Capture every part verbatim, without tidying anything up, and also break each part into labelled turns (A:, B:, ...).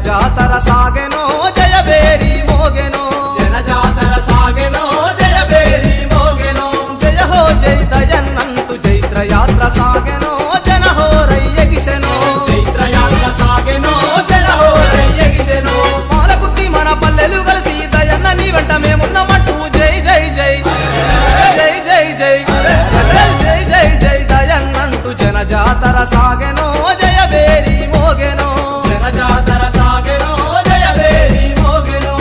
A: జాతర సాగెనో జయబేరి మోగెనో
B: జన జాతర సాగెనో జయబేరి మోగెనో
A: జయ హో జై దయన్నంతు చైత్ర యాత్ర సాగెనో జన హో రయ్యగిసెనో
B: చైత్ర యాత్ర సాగెనో జన హో రయ్యగిసెనో
A: పాలకుర్తి మన పల్లెలు కలిసి దయన్న నీ వెంట మేమున్నమట్టు జై జై జై జై జై జై జై జై జై దయన్నంతు జన జాతర సాగెనో జయబేరి మోగెనో
B: జన జాతర సాగెనో జయబేరి మోగెనో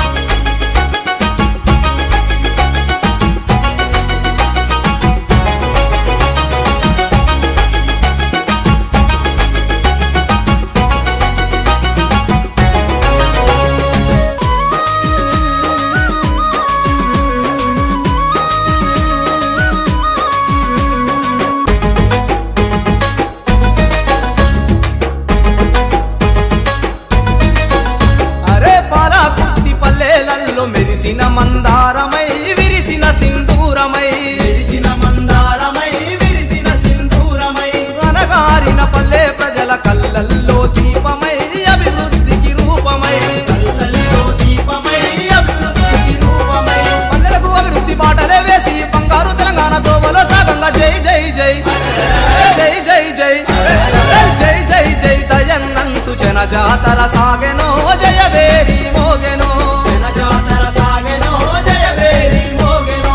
A: అరే పాలకుర్తి పల్లెలల్లో మెరిసిన మందారమై విరిసిన సింధూరమై
B: విరిసిన మందారమై విరిసిన సింధూరమై
A: అనగారిన పల్లె ప్రజల కళ్ళల్లో దీపమై అభివృద్ధికి రూపమై
B: కళ్ళల్లో దీపమై అభివృద్ధికి రూపమై
A: పల్లెలకు అభివృద్ధి బాటలే వేసి బంగారు తెలంగాణ దోవలో సాగంగా జై జై జై జై జై జై జై జై జై దయన్నంతు జన జాతర సాగెనో జయబేరి మోగెనో
B: జన జాతర సాగెనో జయబేరి మోగెనో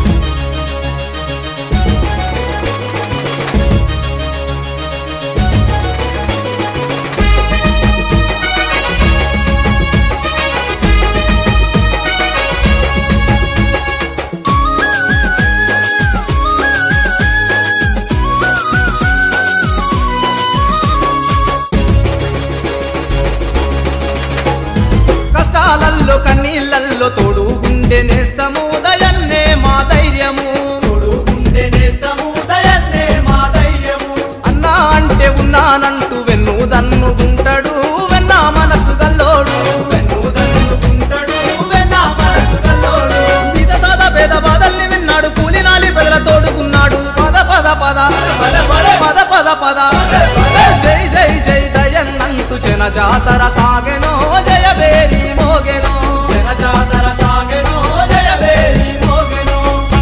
A: కష్టాలల్లో కన్నీళ్ళల్లో తోడు గుండె నేస్తము దయన్నే మా ధైర్యము
B: తోడు గుండె నేస్తము దయన్నే మా ధైర్యము
A: అన్నా అంటే ఉన్నానంటూ వెన్ను దన్నుకుంటాడు వెన్నా మనసు గల్లోడు
B: వెన్ను దన్నుకుంటాడు వెన్న మనసు గల్లోడు
A: బీద సాద పేద బాధల్ని విన్నాడు కూలినాలి పెదల తోడుకున్నాడు పద పద పద
B: పద పద
A: పద పద పద జై జై జై దయన్నంతు జన జాతర సాగెనో జయబేరి మోగెనో
B: జన జాతర సాగెనో జయబేరి మోగెనో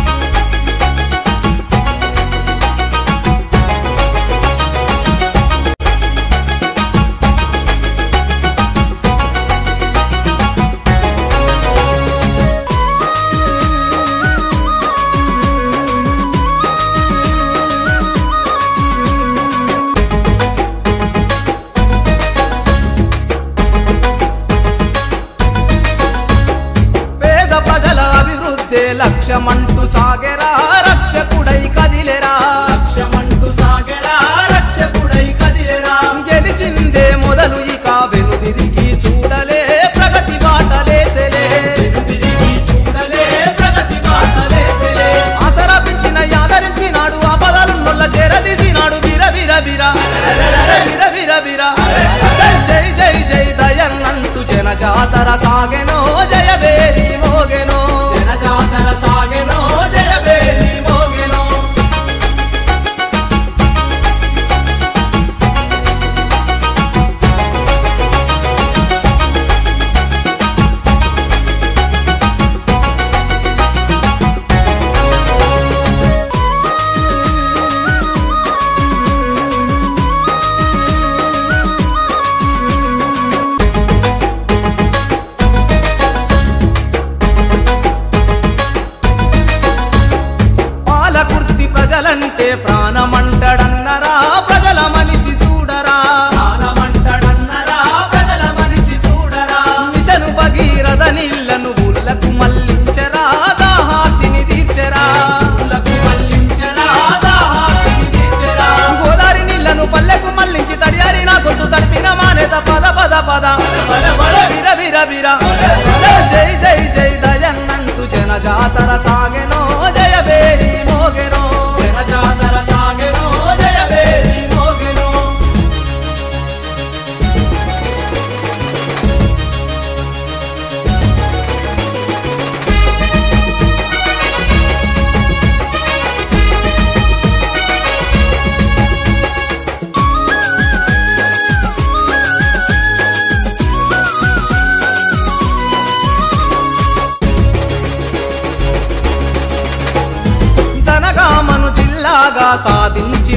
A: పేద ప్రజల అభివృద్ధి లక్ష్యమంటూ సాగెరా రక్షకుడై కదిలెరా
B: లక్ష్యమంటూ సాగెరా రక్షకుడై కదిలెరా
A: గెలిచిందే మొదలు ఇక వెనుదిరిగి చూడలే ప్రగతి బాటలేసెలే
B: తిరిగి చూడలే ప్రగతి బాటలేసెలే
A: ఆసరా పెంచిన యాదరించినాడు ఆపదలున్నొల్ల చేరదీసినాడు బిర బిర బిర బిర బిర బిర జై జై జై దయన్నంతు జన జాతర సాగెనో జయబేరి మోగెనో
B: జన జాతర సాగెనో జయబేరి మోగెనో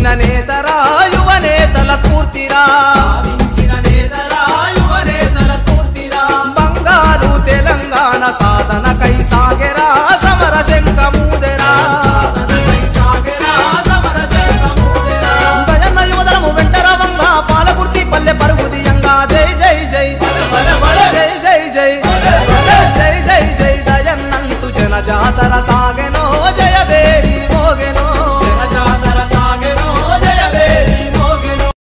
A: భావించిన నేతరా యువ నేతల స్ఫూర్తిరా
B: భావించిన నేతరా యువ నేతల స్ఫూర్తిరా
A: బంగారు తెలంగాణ సాధనకై సాగెరా సమర శంఖమూదెరా
B: సాధనకై సాగెరా సమర శంఖమూదెరా
A: దయన్న యువతరము వెంటరవంగా పాలకుర్తి పల్లె పరుగుదియంగా జై జై జై
B: బల బల
A: జై జై జై జై జై జై దయన్నంటూ జన జాతర